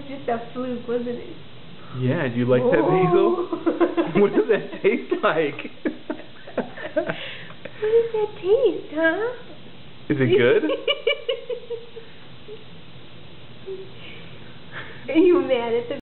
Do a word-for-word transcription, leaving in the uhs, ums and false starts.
just a fluke, wasn't it? Yeah, do you like that, Hazel? What does that taste like? What does that taste, huh? Is it good? Are you mad at the